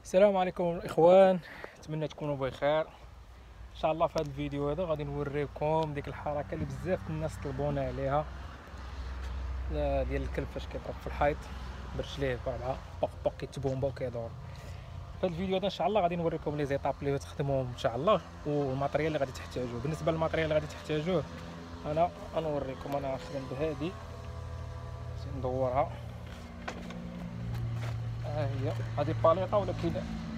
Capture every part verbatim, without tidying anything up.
السلام عليكم الاخوان، نتمنى تكونوا بخير ان شاء الله. في هذا الفيديو هذا غادي نوريكم ديك الحركه اللي بزاف الناس طلبونا عليها، لا ديال الكلب فاش كيضرب في الحيط برجليه باربعه بوق بوق كيتبومبا وكيدور. في هذا الفيديو هذا ان شاء الله غادي نوريكم لي زيتاب اللي تخدموهم ان شاء الله والماتريال اللي غادي تحتاجوه. بالنسبه للماتريال اللي غادي تحتاجوه انا غنوريكم. انا غنخدم بهذه، ندورها. ها هي هذه باليطه ولكن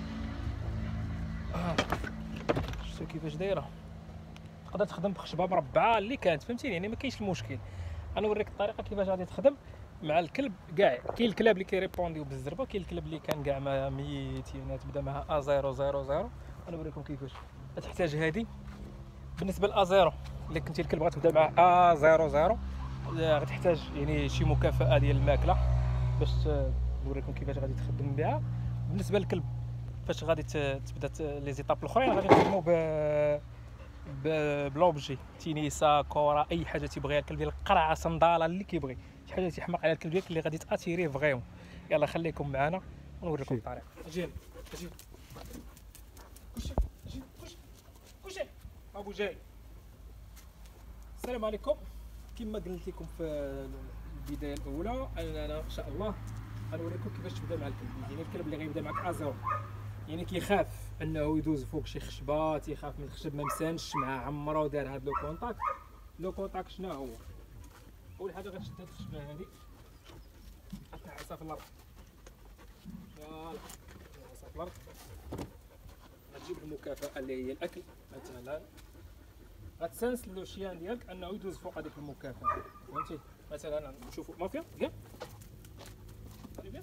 آه. شفتوا كيفاش دايره؟ تقدر تخدم بخشبه مربعه اللي كانت، فهمتيني؟ يعني ما كاينش المشكل. انا نوريك الطريقه كيفاش غادي تخدم مع الكلب كاع. كاين الكلاب اللي كيريبونديو بالزربه، كاين الكلب اللي كان كاع ما ميتين تبدا معها ا صفر صفر صفر. غنوريكم كيفاش تحتاج هذه. بالنسبه ل ا صفر اللي كنتي الكلب غتبدا مع ا صفر صفر غتحتاج يعني شي مكافاه ديال الماكله باش نوريكم كيفاش غادي تخدم بها. بالنسبه للكلب فاش غادي تبدا لي زيتاب الاخرين غادي نخدموا ب بلوبجي، تينيسا، كره، اي حاجه تيبغيها الكلب، ديال القرعه، صنداله، اللي كيبغي شي حاجه تيحماق على الكلب ديالك اللي غادي تاتيريه فغيون. يلا خليكم معنا ونوريكم الطريقه. اجي اجي كلشي اجي كلشي كلشي ابو جاي. السلام عليكم. كما قلت لكم في البدايه الاولى انا ان شاء الله غنوريكم كيفاش تبدا مع الكلب. يعني الكلب اللي غيبدا معك ازيرو يعني كيخاف انه يدوز فوق شي خشبه، تيخاف من الخشب ما مسانش مع عمره ودار هذا لو كونتاكت. لو كونتاكت شنو هو؟ اول حاجه غتشد هاد الخشبه هادي غتنعسها في الارض. فوالا نعسها في الارض. غتجيب المكافاه اللي هي الاكل. مثلا غتسنسل له الشيان ديالك انه يدوز فوق هذيك المكافاه، فهمتي؟ مثلا نشوفوا مافيا ياك ياك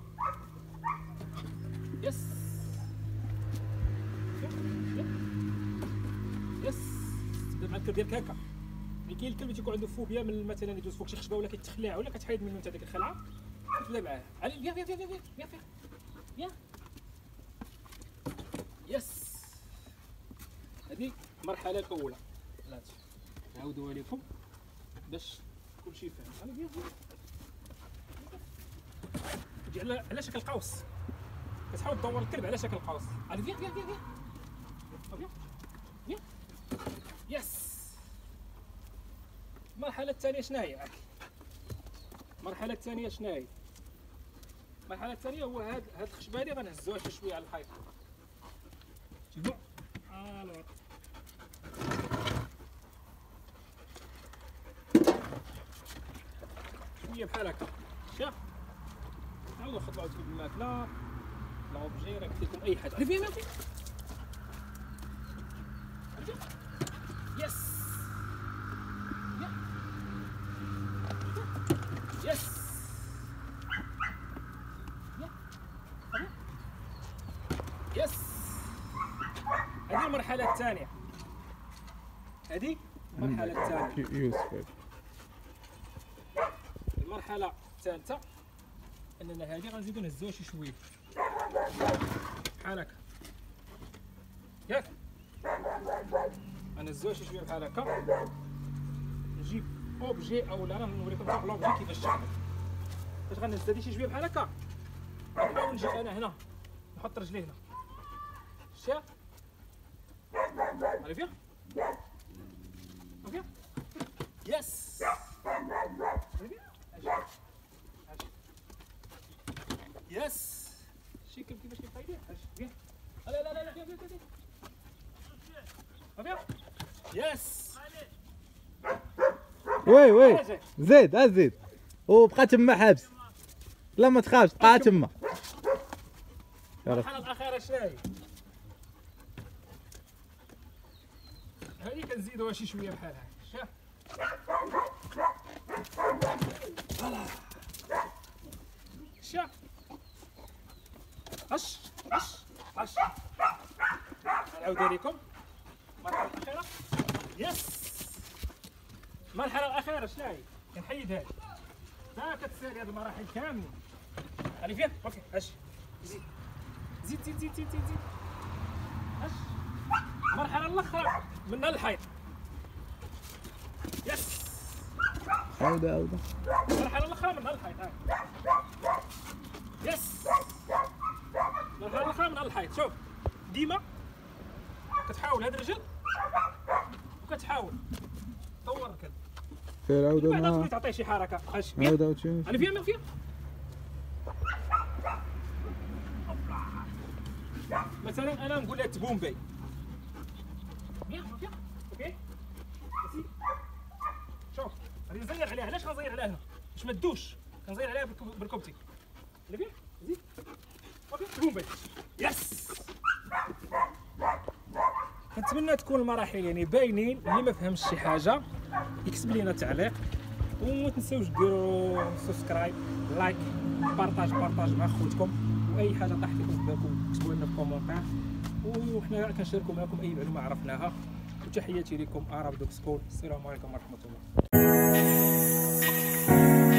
يس يس. تبدا مع الكلب ديالك هكا. يعني كاين الكلب اللي تيكون عنده فوبيا من مثلا يدوز فوق شي خشبه ولا كيتخلع ولا كتحيد منه انت ديك الخلعه، تبدا معاه علي يا يا يا يا يا يا يس. هذه المرحله الاولى. لا نعاودوها لكم باش كلشي فاهم. علي يا تجي على على شكل قوس، كتحاول تدور الكلب على شكل قوس. علي يا يا يا يا يا يس. المرحلة الثانية شنو هي؟ المرحلة الثانية شنو هي؟ المرحلة الثانية هو هاد هاد الخشبة هادي غنهزوها شي شوية على الحيط. شوفوا الوغ شوية بحال هكا. شاف؟ يلا خطلعوا تجيب الماكلة، طلعوا بجي، راه قلت لكم أي حاجة. عرفي مافي؟ يس يس يس. هذه المرحلة الثانية. هذه المرحلة الثانية. يوسف المرحلة الثالثة أننا هذه غنزيدو نهزوها شي شوية بحال هكا ياك. غنهزوها شي شوية بحال هكا. نجيب اوبجي اولا انا نوريكم حتى بلوبجي كيفاش تخدم. فاش غنهز هادي شي شويه بحال هكا نحاول نجي انا هنا نحط رجلي هنا. شاف؟ عرفتي؟ عرفتي؟ يس. عرفتي؟ اجي اجي يس. شي كيف كيفاش كيفايدي. اجي لا لا لا لا عرفتي؟ يس. وي وي زيد ها زيد وبقى تما حابس. لا ما تخافش بقى تما. المرحلة الأخيرة شنو هي؟ هذه كنزيدوها شي شوية بحال هكا. شاف؟ فوالا شاف؟ هش هش هش. نعاودها لكم. المرحلة الأخيرة يس. المرحلة الأخيرة شنو هي؟ كنحيد هذه. تا كتسالي هذه المراحل كاملين. علي فين؟ اوكي هش. زيد زيد زيد زيد زيد زيد. هش. المرحلة الأخرى منها الحيط. يس. عودة عودة. المرحلة الأخرى منها الحيط. يس. نهار الاخر من الحيط. شوف ديما كتحاول هاد الرجل وكتحاول طور الكلب. فير عاود بعدا انا تولي تعطيه شي حركه. خاش عاود عاود شي انا فيها ما فيها. مثلا انا نقول لها تبومبي. فيها ما فيها. اوكي شوف غادي نزير عليها. علاش غنزير عليها هنا؟ باش ما تدوش. كنزير عليها بركبتي. اللي فيها زيد. اوكي تبومبي. يس. كنتمنى تكون المراحل يعني باينين. اللي ما فهمش شي حاجه يكتب لينا تعليق، وما تنساوش ديروا سبسكرايب لايك بارطاج بارطاج مع خوتكم، واي حاجه طاحت لكم في بالكم كتبوا لنا في كومونتير، وحنا كنشاركوا معكم اي معلومه عرفناها. وتحياتي لكم اراب دوك سكول. السلام عليكم ورحمه الله.